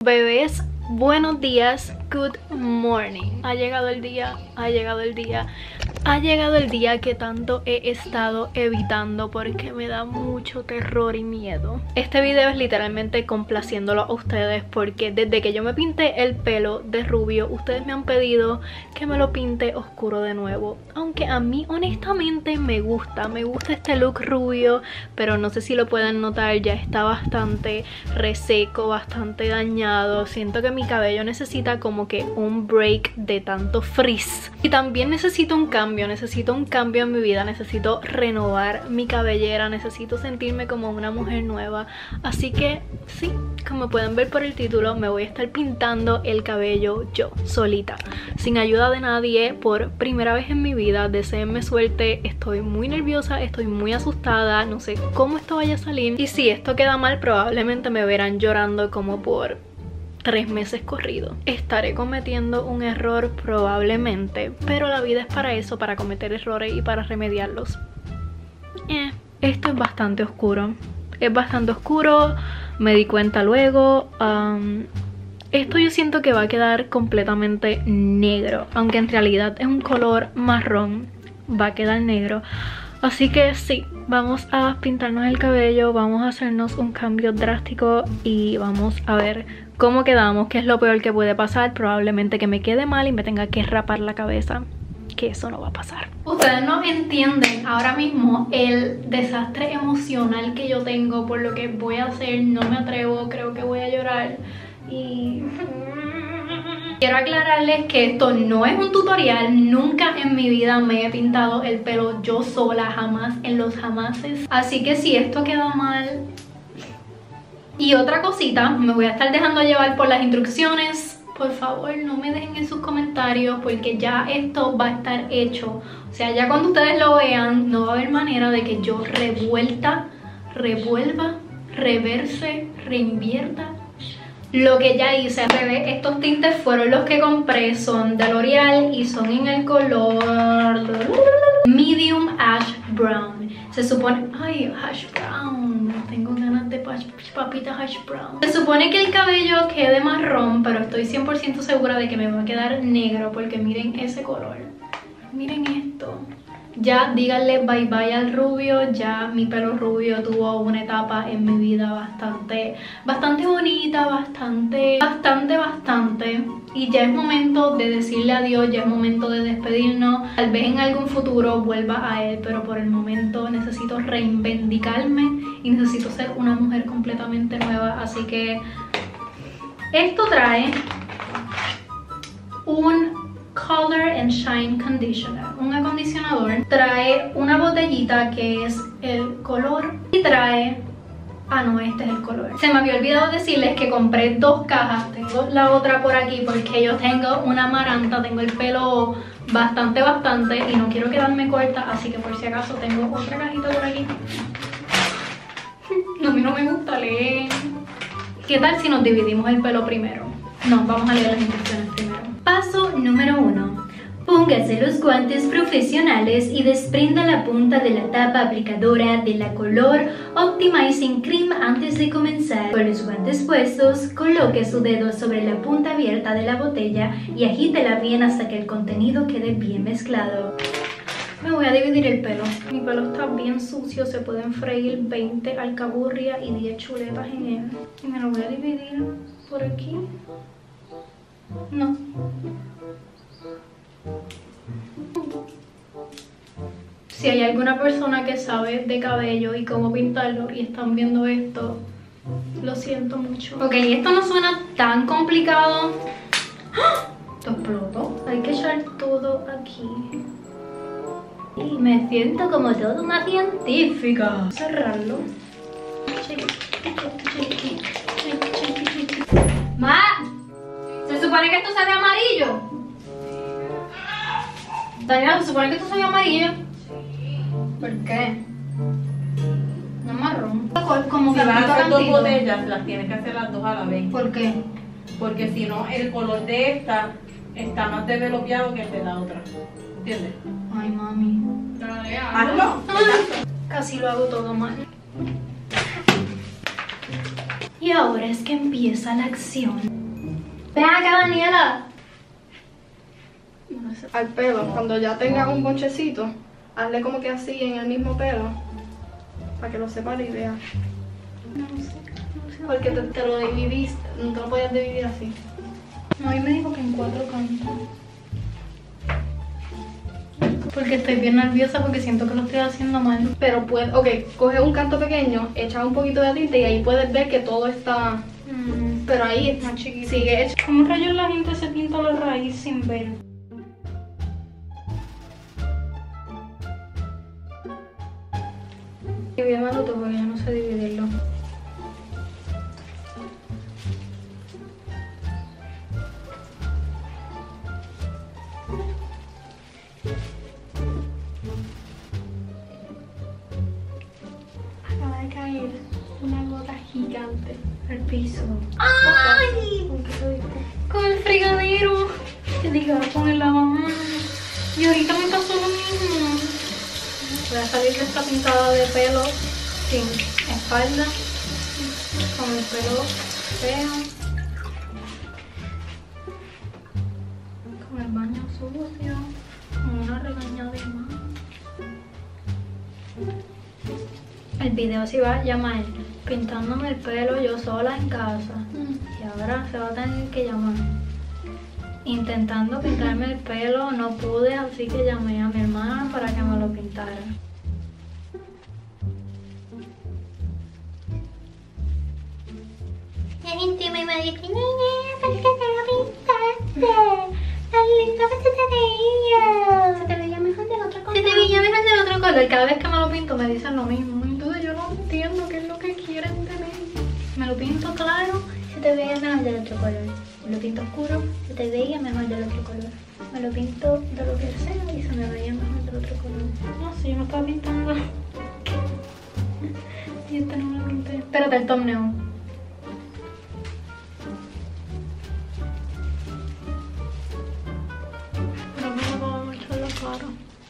Bebés, buenos días, good morning. Ha llegado el día, ha llegado el día. Ha llegado el día que tanto he estado evitando porque me da mucho terror y miedo. Este video es literalmente complaciéndolo a ustedes porque desde que yo me pinté el pelo de rubio, ustedes me han pedido que me lo pinte oscuro de nuevo. Aunque a mí honestamente me gusta este look rubio, pero no sé si lo pueden notar, ya está bastante reseco, bastante dañado. Siento que mi cabello necesita como que un break de tanto frizz. Y también necesito un cambio en mi vida, necesito renovar mi cabellera, necesito sentirme como una mujer nueva. Así que sí, como pueden ver por el título, me voy a estar pintando el cabello yo, solita, sin ayuda de nadie, por primera vez en mi vida. Deseenme suerte, estoy muy nerviosa, estoy muy asustada, no sé cómo esto vaya a salir. Y si esto queda mal, probablemente me verán llorando como por 3 meses corrido. Estaré cometiendo un error probablemente, pero la vida es para eso, para cometer errores y para remediarlos. Esto es bastante oscuro. Es bastante oscuro, me di cuenta luego. Esto yo siento que va a quedar completamente negro, aunque en realidad es un color marrón, va a quedar negro. Así que sí, vamos a pintarnos el cabello, vamos a hacernos un cambio drástico y vamos a ver cómo quedamos, qué es lo peor que puede pasar. Probablemente que me quede mal y me tenga que rapar la cabeza, que eso no va a pasar. Ustedes no entienden ahora mismo el desastre emocional que yo tengo por lo que voy a hacer. No me atrevo, creo que voy a llorar y... Quiero aclararles que esto no es un tutorial, nunca en mi vida me he pintado el pelo yo sola, jamás en los jamases. Así que si esto queda mal... Y otra cosita, me voy a estar dejando llevar por las instrucciones. Por favor, no me dejen en sus comentarios porque ya esto va a estar hecho. O sea, ya cuando ustedes lo vean, no va a haber manera de que yo revuelva, reverse, reinvierta lo que ya hice al revés. Estos tintes fueron los que compré, son de L'Oreal y son en el color Medium Ash Brown. Se supone... Ay, Ash Brown, tengo ganas de papitas Ash Brown. Se supone que el cabello quede marrón, pero estoy 100% segura de que me va a quedar negro porque miren ese color. Miren esto. Ya díganle bye bye al rubio, ya mi pelo rubio tuvo una etapa en mi vida bastante bonita, bastante. Y ya es momento de decirle adiós, ya es momento de despedirnos. Tal vez en algún futuro vuelva a él, pero por el momento necesito reivindicarme y necesito ser una mujer completamente nueva. Así que esto trae un Color and Shine Conditioner, un acondicionador. Trae una botellita que es el color y trae... Ah, no, este es el color. Se me había olvidado decirles que compré 2 cajas. Tengo la otra por aquí porque yo tengo una maranta, tengo el pelo bastante y no quiero quedarme corta, así que por si acaso tengo otra cajita por aquí. A mí no me gusta leer. ¿Qué tal si nos dividimos el pelo primero? No, vamos a leer las instrucciones primero. Paso número 1. Póngase los guantes profesionales y desprenda la punta de la tapa aplicadora de la Color Optimizing Cream antes de comenzar. Con los guantes puestos, coloque su dedo sobre la punta abierta de la botella y agítela bien hasta que el contenido quede bien mezclado. Me voy a dividir el pelo. Mi pelo está bien sucio, se pueden freír 20 alcaburrias y 10 chuletas en él. Y me lo voy a dividir por aquí. No. Si hay alguna persona que sabe de cabello y cómo pintarlo y están viendo esto, lo siento mucho. Ok, esto no suena tan complicado. ¡Ah! Esto explotó. Hay que echar todo aquí. Y me siento como toda una científica. Cerrarlo. ¡Ma! ¿Se supone que esto se ve amarillo? Daniela, ¿se supone que esto se ve amarillo? ¿Por qué? No es marrón. Como si vas a hacer 2 botellas, las tienes que hacer las 2 a la vez. ¿Por qué? Porque si no, el color de esta está más developeado que el de la otra. ¿Entiendes? Ay, mami. Hazlo. Casi lo hago todo mal. Y ahora es que empieza la acción. ¡Ven acá, Daniela! Al pelo, cuando ya tenga un bonchecito, hazle como que así en el mismo pelo, para que lo separe y vea. No sé. Porque te lo dividiste, no te lo podías dividir así. No, y me dijo que en 4 cantos. Porque estoy bien nerviosa porque siento que lo estoy haciendo mal. Pero puedes, ok, coge un canto pequeño, echa un poquito de tinta y ahí puedes ver que todo está... Pero ahí es más chiquito. sigue hecho. ¿Cómo rayos la gente se pinta la raíz sin ver? Divídemelo tú porque yo no sé dividirlo. Acaba de caer una gota gigante Al piso. ¡Ay! ¿Con qué lo diste? Con el fregadero. Que diga, con el lavamanos. Y ahorita me pasó lo mismo. Voy a salir de esta pintada de pelo sin espalda, con el pelo feo, Con el baño sucio. Con una regañada de más. El video se iba a llamar Pintándome el pelo yo sola en casa. Y ahora se va a tener que llamar Intentando pintarme el pelo, no pude, así que llamé a mi hermana para que me lo pintara. La gente me dice, niña, ¿por qué te lo pintaste? Tan lindo que se te veía. Se te veía mejor del otro color. Se te veía mejor del otro color. Cada vez que me lo pinto me dicen lo mismo. Entonces yo no entiendo qué es lo que quieren de mí. Me lo pinto claro, se te veía mejor del otro color. Me lo pinto oscuro, se te veía mejor del otro color. Me lo pinto de lo que sea y se me veía mejor del otro color. No sé, yo me estaba pintando. Y este no me lo pinté. Espérate el thumbnail. Pero no me va a echar la cara.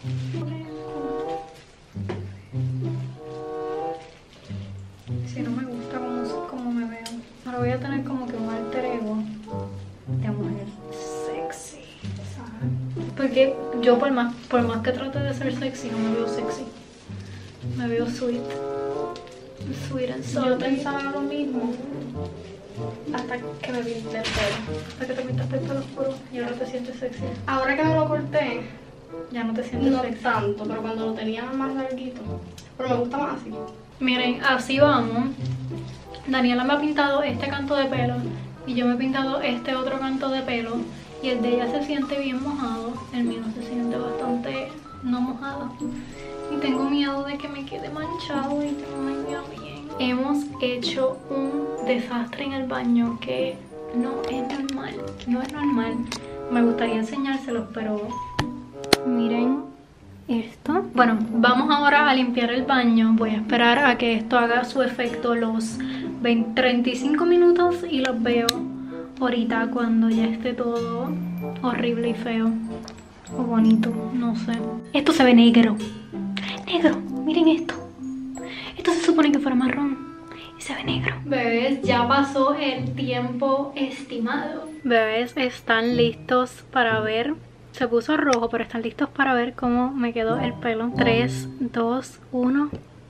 Si no me gusta como me veo. Ahora voy a tener como que un alter ego de mujer sexy. Porque yo por más que trate de ser sexy, no me veo sexy. Me veo sweet. Sweet and Yo salty. pensaba lo mismo hasta que me pinté el pelo. Hasta que te pintaste el pelo oscuro y ahora te sientes sexy. Ahora que me lo corté, Ya no te sientes no sexy. tanto, pero cuando lo tenía más larguito. Pero me gusta más así. Miren, así vamos. Daniela me ha pintado este canto de pelo y yo me he pintado este otro canto de pelo y el de ella se siente bien mojado, el mío se siente bastante no mojado y tengo miedo de que me quede manchado y que no me vea bien. Hemos hecho un desastre en el baño que no es normal, no es normal. Me gustaría enseñárselos, pero miren esto. Bueno, vamos ahora a limpiar el baño. Voy a esperar a que esto haga su efecto los 35 minutos y los veo ahorita cuando ya esté todo horrible y feo o bonito, no sé. Esto se ve negro. Negro, miren esto. Esto se supone que fuera marrón y se ve negro. Bebés, ya pasó el tiempo estimado. Bebés, están listos para ver. Se puso rojo, pero están listos para ver cómo me quedó el pelo. 3, 2, 1.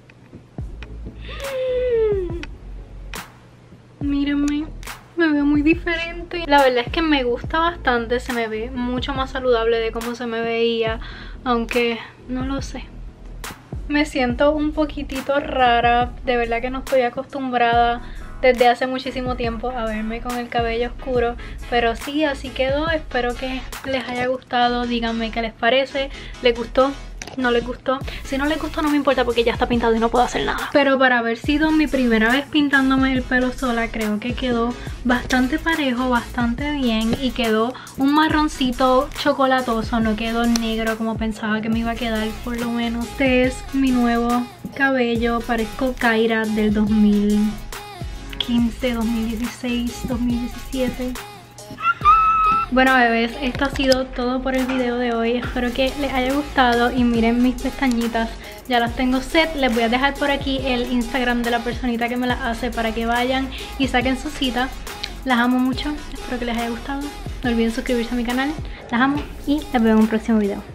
Mírenme, me veo muy diferente. La verdad es que me gusta bastante, se me ve mucho más saludable de cómo se me veía, aunque no lo sé. Me siento un poquitito rara, de verdad que no estoy acostumbrada desde hace muchísimo tiempo a verme con el cabello oscuro, pero sí, así quedó. Espero que les haya gustado, díganme qué les parece, ¿les gustó? ¿No les gustó? Si no les gustó no me importa porque ya está pintado y no puedo hacer nada. Pero para haber sido mi primera vez pintándome el pelo sola, creo que quedó bastante parejo, bastante bien y quedó un marroncito chocolatoso, no quedó negro como pensaba que me iba a quedar por lo menos. Este es mi nuevo cabello, parezco Kyra del 2015, 2016, 2017. Bueno, bebés, esto ha sido todo por el video de hoy. Espero que les haya gustado y miren mis pestañitas. Ya las tengo set. Les voy a dejar por aquí el Instagram de la personita que me las hace para que vayan y saquen su cita. Las amo mucho. Espero que les haya gustado. No olviden suscribirse a mi canal. Las amo y les veo en un próximo video.